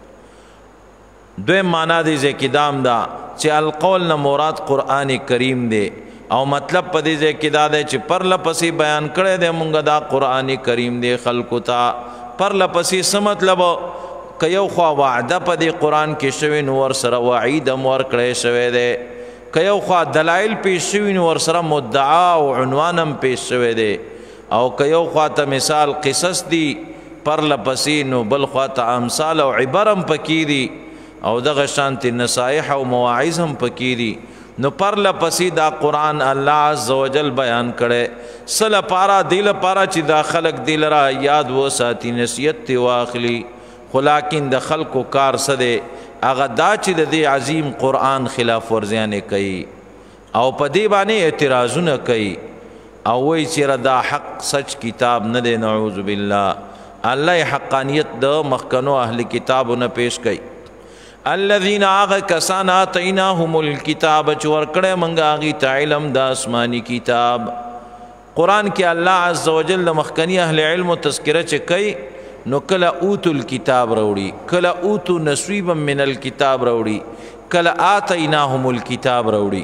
دوی معنا دې ځکه دا چې القول نه مراد قران کریم دی او مطلب په دې ځکه دا دی چې پر لپسې بیان کړی دی مونږ دا قران کریم دی خلکو ته پر لپسې څه مطلب که یو خوا وعده په دې قرآن کې شوی نو ورسره وعید هم ورکړی شوی دی که یو خوا دلایل پیش شوي نو ورسره مدعا او عنوان هم پیش شوی دی او که یو خوا ته مثال قصص دي پرله پسې نو بل خوا ته امثال او عبر هم پکې دي او دغه شانتې نصایح او مواعظ هم پکې دي نو پرله پسې دا قرآن الله عز وجل بیان کړی څه لپاره دې لپاره چې دا خلق دې لره یاد وساتي نصیحت ترې واخلي خو لیکن د خلکو کار څه دی هغه دا چې د دې عظیم قرآن خلاف ورزیانې کوي او په دې باندې اعتراضونه کوي او وایي چې دا حق سچ کتاب نه دی نعوذ بالله الله حقانیت د مخکنو اهل کتابونه پیش کوي الذین آغا کسان آتیناهم الکتاب چې ورکړی منګه هغې ته علم د آسمانی کتاب قرآن کې الله عز وجل د مخکني اهل علم تذکره چې کوي نو کله اوتو الکتاب راوړي کله اوتو نصیبا من الکتاب راوړي کله آتیناهم الکتاب راوړي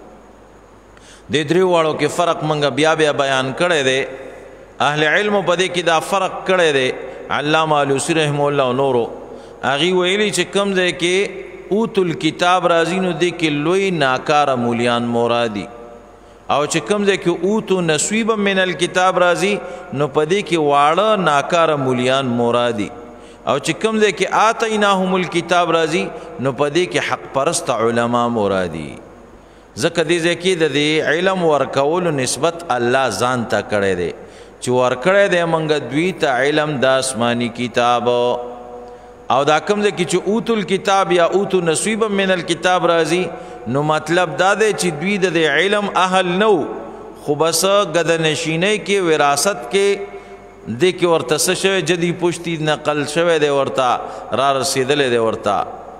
د دریو واړو کې فرق منګه بیا بیا بیان کړی دی اهل علم په دې کې دا فرق کړی دی علامه علوسی رحمه الله او نورو هغې ویلي چې کوم ځای کې اوتو الکتاب راځي نو دې کې لوی ناکاره مولیان مرادي او چې کوم ځای کې اوتو نصیبا من الکتاب راځي نو په دې کې واړه ناکاره مولیان مرادي او چې کوم ځای کې آتیناهم الکتاب راځي نو په دې کې حق پرست علما مرادي ځکه دې ځای کې د دې علم ورکولو نسبت الله ځان ته کړی دی چې ورکړی دی موږ دوی ته علم د آسماني کتاب او دا کوم ځای کې چې اوتو الکتاب یا اوتو نصیبا من الکتاب راځي نو مطلب دا دی چې دوی د علم اهل نو خو بس ګدنشینۍ کې وراثت کې دې کې ورته څه شوی جدي پشتي نقل شوی دی ورته را رسېدلی دی ورته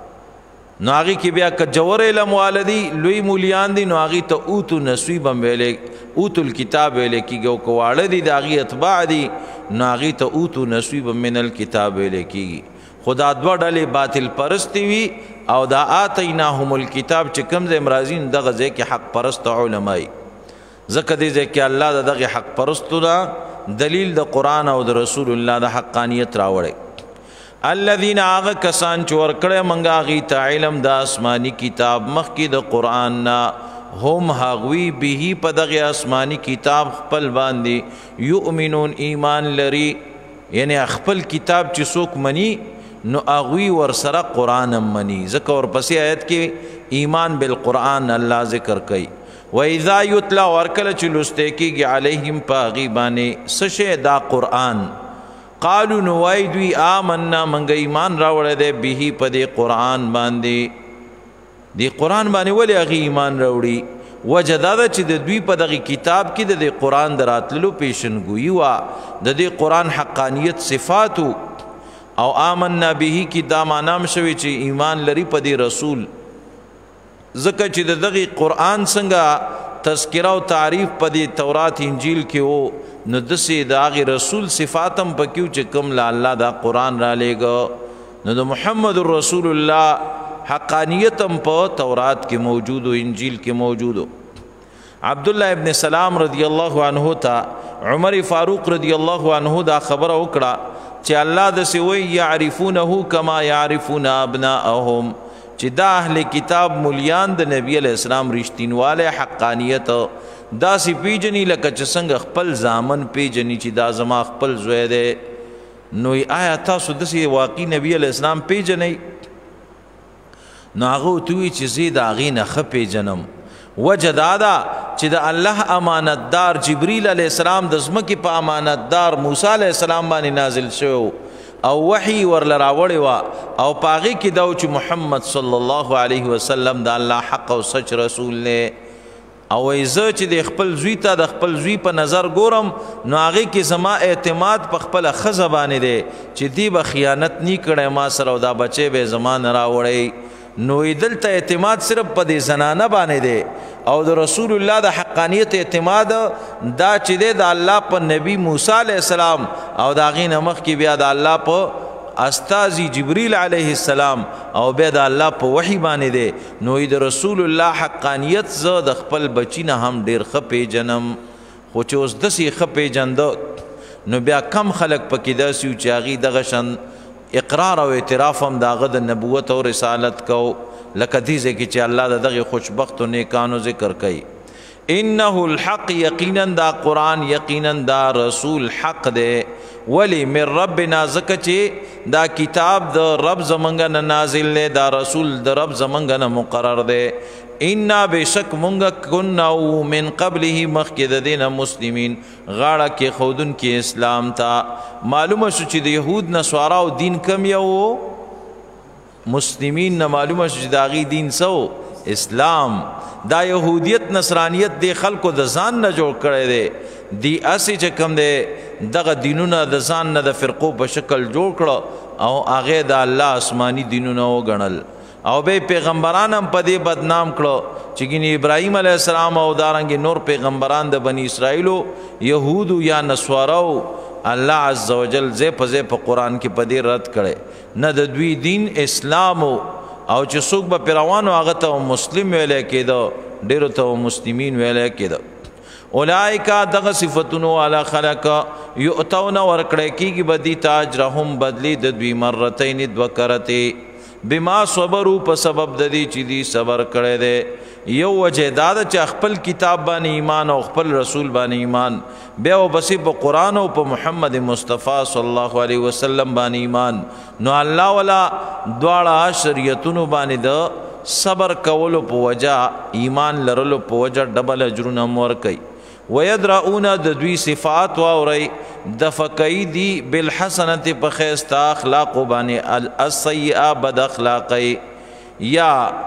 نو هغې کې بیا که جوور علم والدي لوی مولیان دي نو هغې ته اوتو نصیبا اوتو الکتاب ویلی کېږي او که واړه دي د هغې اتباع دي نو هغې ته اوتو نصیبا من الکتاب ویلی کېږي خو دا دوه ډلې باطل پرستې وي او دا آتیناهم الکتاب چې کوم ځای مرازي نو دغه ځای کې حق پرست علماء ځکه دې ځای کې الله د دغه حق پرستو نه دلیل د قرآن او د رسول الله د حقانیت راوړی الذین هغه کسان چې ورکړی موږ هغې ته علم د آسماني کتاب مخکې د قرآن نه هم هغوی به په دغه آسماني کتاب خپل باندې یؤمنون ایمان لري یعنی خپل کتاب چې څوک مني نو اغوی ورسره قرآن منی ذکر ورپسې آیت کې ایمان بالقرآن الله ذکر کوي و اذا یتلا ورکل چې لوسته کېږي علیهم په هغې باندې څه شی دا قرآن قالو نو وایي دوی آمنا منګه ایمان راوړی دی به په دې قرآن باندې دې قرآن باندې ولې هغې ایمان راوړي وجه دا ده چې د دوی په دغې کتاب کې د دې قرآن د راتللو پیشنګویي وه د دې قرآن حقانیت صفاتو او آمنا به کی دا معنام شوی چې ایمان لري په دې رسول ځکه چې د دغه قرآن څنګه تذکره او تعریف په دې تورات انجیل کې وو نو داسې د هغې رسول صفات هم پکې وو چې کوم له الله دا قرآن رالیږه نو د محمد رسول الله حقانیت هم په تورات کې موجود و انجیل کې موجود و عبدالله ابن سلام رضی الله عنه ته عمر فاروق رضی الله عنه دا خبره وکړه چې الله داسې وایي یعرفونه کما یعرفون ابناءهم چې دا اهل کتاب مولیان د نبی علیہ السلام رښتینوالی حقانیت داسې پیژني لکه چې څنګه خپل زامن پیژني چې دا زما خپل زوی دی نو آیا تاسو داسې واقعي نبی علیہ السلام پیژنئ نو هغه ورته وایي چې زه د هغې نه ښه پیژنم وجه دا ده چې د الله امانتدار جبریل علیه السلام د ځمکې په امانتدار موسی علیه السلام باندې نازل شوی او وحی ورله راوړې وه او په هغې کې دا و چې محمد صلی الله علیه وسلم د الله حق او سچ رسول دی او وایي زه چې د خپل زوی ته د خپل زوی په نظر ګورم نو هغې کې زما اعتماد په خپله ښځه باندې دی چې دی به خیانت نی کړی ما سره او دا بچی به یې زما نه راوړی نو دلته اعتماد صرف په دې زنانه باندې دی او د رسول الله د حقانیت اعتماد دا چې دی د الله په نبی موسی علیه السلام او د هغې نه مخکې بیا د الله په استازي جبریل علیه السلام او بیا د الله په وحی باندې دی نو د رسول الله حقانیت زه د خپل بچی نه هم ډېر ښه پیژنم خو چې اوس داسې ښه پیژنده نو بیا کم خلک پکې داسې وو چې هغې دغه شان اقرار او اعتراف هم د هغه د نبوت او رسالت کو لکه دې ځای کې چې الله د دغې خوشبختو نیکانو ذکر کوي انه الحق یقینا دا قرآن یقینا دا رسول حق دی ولی من ربنا ځکه چې دا کتاب د رب زمونږ نه نازل دی دا رسول د رب زمونږ نه مقرر دی انا بشک مونږ کنا من قبله مخکې د دې نه مسلمین غاړه کې ښودونکي اسلام ته معلومه شو چې د یهود نصاراو دین کم یو مسلمین نه معلومه شو چې د هغې دین څه اسلام دا یهودیت نصرانیت دی خلکو د ځان نه جوړ کړی دی دی اسې چې کوم دی دغه دینونه د ځان نه د فرقو په شکل جوړ کړه او هغې د الله آسماني دینونه وګڼل او به پیغمبران هم په دې بدنام کړه چې ګینې ابراهیم علیه السلام او دارنګې نور پیغمبران د بني اسرائیلو یهودو یا نصواراو الله عز وجل ځای په ځای په قرآن کې په دې رد کړی نه د دوی دین اسلام او چې څوک به پرې روان و هغه ته مسلم ویلی کېده ډېرو ته مسلمین ویلی کېده اولئک دغه صفتونو والا خلک یؤتون ورکړی کېږي به دي ته اجرهم بدلي د دوی مرتین دوه کرتې بما صبرو په سبب د دې چې دی صبر کړی دی یو وجه دا ده چې خپل کتاب باندې ایمان او خپل رسول باندې ایمان بیا وبسې په قرآن او په محمد مصطفی صلی الله علیه وسلم باندې ایمان نو الله والا دواړه شریعتونو باندې د صبر کولو په وجه ایمان لرلو په وجه ډبل اجرونه ورکوي ویدرؤون د دوی صفات واورئ دفقی دی بالحسنت په ښایسته اخلاقو باندې السیئه بد اخلاقی یا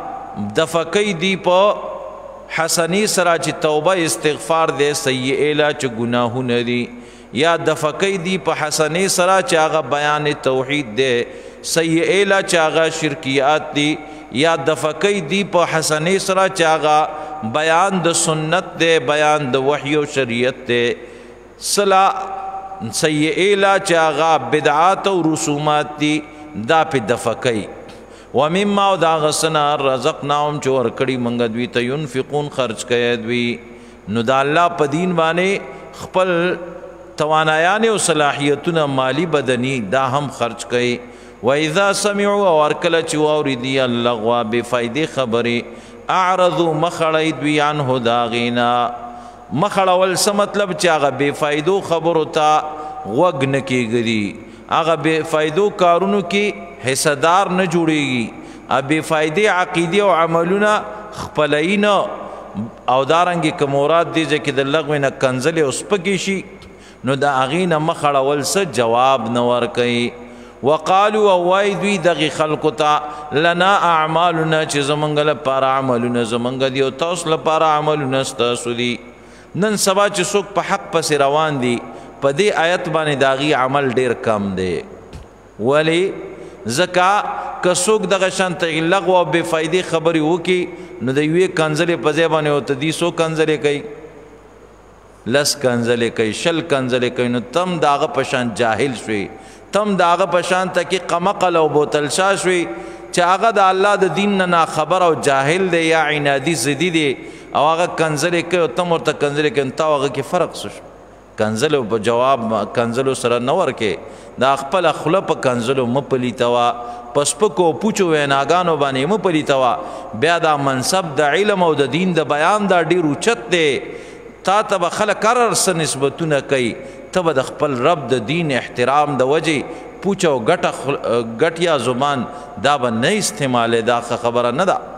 دفقی دی په حسنی سره چې توبه استغفار دی سیئه لا چې ګناهونه دي یا دفقی دی په حسنی سره چې هغه بیان توحید دی سیئه لا چې هغه شرکیات دي یا دفقی دی په حسنی سره چې هغه بیان د سنت دی بیان د وحی او شریعت دی صلا سیئه لا چې هغه بدعات او رسومات دي دا په دفقی ومما او دا غسنا رزقناهم چې ورکړي موږ دوی ته ينفقون خرج کوي دوی نو د الله په دین باندې خپل توانایان او صلاحیتونه مالی بدني دا هم خرج کوي واذا سمعوا ورکل چې واوریدي اللغو بفائدې خبرې اعرضوا مخړی دوی عنه داغینا مخړول څه مطلب چې هغه بفائدو خبرو ته غوږ نه کېږدي هغه بفائدو کارونو کې حصدار نه جوړیږي بفائدې عقیدې او عملونه خپلوي نه او دارنګې که مراد دی چې د لغو نه کنځلې او سپکې شي نو د هغې نه مخړول څه جواب نه ورکوي وقالو او وای دوی دغه خلقو ته لنا اعمالنا چې زمونږ لپاره عملونه زمونږ دي او تاسو لپاره عملونه ستاسو دي نن سبا چې څوک په حق پسې روان دي په دې آیت باندې د هغې عمل ډېر کم دی ولې ځکه که څوک دغه شانته لغو او بې فایدې خبرې وکړي نو د یوې کنځلې په ځای باندې ورته دي څو کنځلې کوي 10 کنځلې کوي 20 کنځلې کوي نو تم د هغه په شان جاهل شوي تم د هغه په شان ته کې قمقل او بوتلشا شوي چې هغه د الله د دین نه ناخبر او جاهل دی یا عنادي ضدي دی او هغه کنځلې کوي او تم ورته کنځلې کوي تا هغه کې فرق څه شو کنځلو په جواب کنځلو سره نه ورکې دا خپل خوله په کنځلو مپلیتوا پسپکو پوچو ویناګانو باندې مپلیتوا بیا دا منصب د علم او د دین د بیان دا ډیر اوچت دی تا ته به خلک قرر څه نسبتونه کوي ته به د خپل رب د دین احترام د وجې پوچ او ګټیا زبان دا به نه استعمالې دا خبره نه ده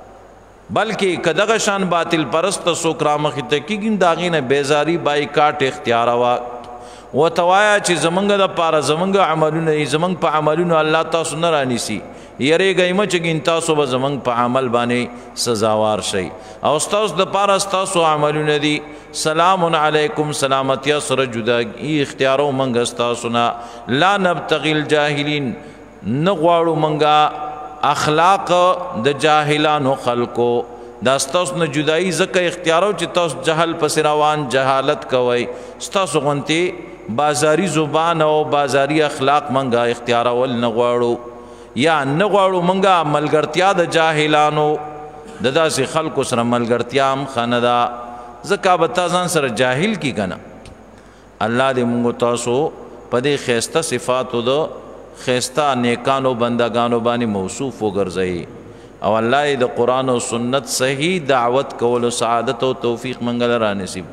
بلکې که دغه شان باطل پرست څوک رامخې ته کېږي د هغې نه بیزاري بایکاټ اختیاروا ورته وایه چې زمونږ دپاره زمونږ عملونه دي زمونږ په عملونو الله تاسو نه رانیسي یریږئ مه چې تاسو به زمونږ په عمل باندې سزاوار شئ او ستاسو دپاره ستاسو عملونه دي سلام علیکم سلامتیا سره جداګي اختیارو موږ ستاسو نه لا نبتغي الجاهلین نه غواړو موږ اخلاق د جاهلانو خلقو دا ستاسو نه جدایي ځکه اختیارو چې تاسو جهل پسې روان جهالت کوئ ستاسو غوندې بازاري زبان او بازاري اخلاق منګه اختیارول نه غواړو یا نه غواړو منګه ملګرتیا د جاهلانو د داسې خلکو سره ملګرتیا هم ښه نه ده ځکه به تا ځان سره جاهل کی که نه الله دې موږ تاسو په دې ښایسته صفاتو د ښایسته نیکانو بندګانو باندې موصوف وګرځوي او الله یې د قرآن او سنت صحیح دعوت کولو سعادت او توفیق منګله را نصیب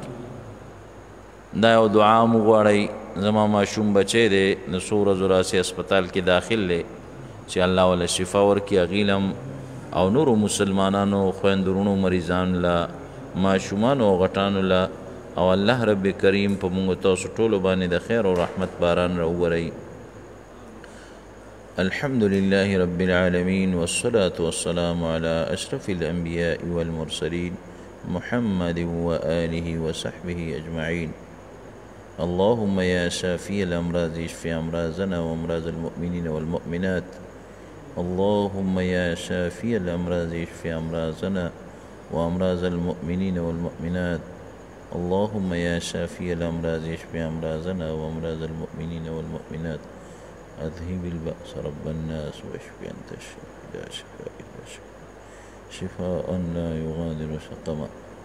کړي دا یو دعا مو غواړئ زما ماشوم بچی دی د څو ورځو راسې هسپتال کې داخل دی چې الله وله شفا ورکړي هغې له او نورو مسلمانانو خویندو وروڼو مریضانو له ماشومانو او غټانو له او الله رب کریم په موږ تاسو ټولو باندې د خیر او رحمت باران راووروي الحمد لله رب العالمين والصلاة والسلام على أشرف الأنبياء والمرسلين محمد وآله وصحبه أجمعين اللهم يا شافي الأمراض اشف أمراضنا وأمراض المؤمنين والمؤمنات اللهم يا شافي الأمراض اشف أمراضنا وأمراض المؤمنين والمؤمنات اللهم يا شافي الأمراض اشف أمراضنا وأمراض المؤمنين والمؤمنات أذهب البأس رب الناس واشف أنت الشافي لا شفاء إلا شفاء شفاء لا يغادر سقما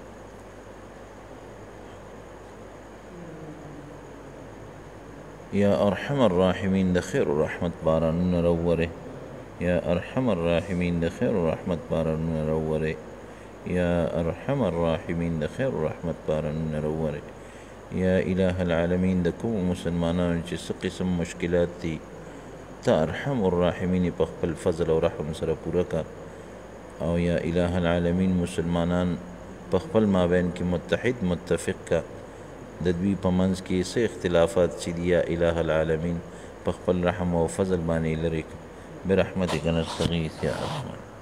يا أرحم الراحمين د خیر و رحمت بارانونه راووره يا أرحم الراحمين د خیر و رحمت بارانونه راووره يا أرحم الراحمين د خیر و رحمت بارانونه راووره يا إله العالمين د کومو مسلمانانو چې څه قسم مشکلات دي تا ارحم الراحمین په خپل فضل او رحم سره پوره کا او یا الہ العالمین مسلمانان په خپل مابین کې متحد متفق کا د دوی په منځ کې څه اختلافات چې دي یا الہ العالمین په خپل رحم او فضل باندې لري برحمتک نستغیث یا رحمان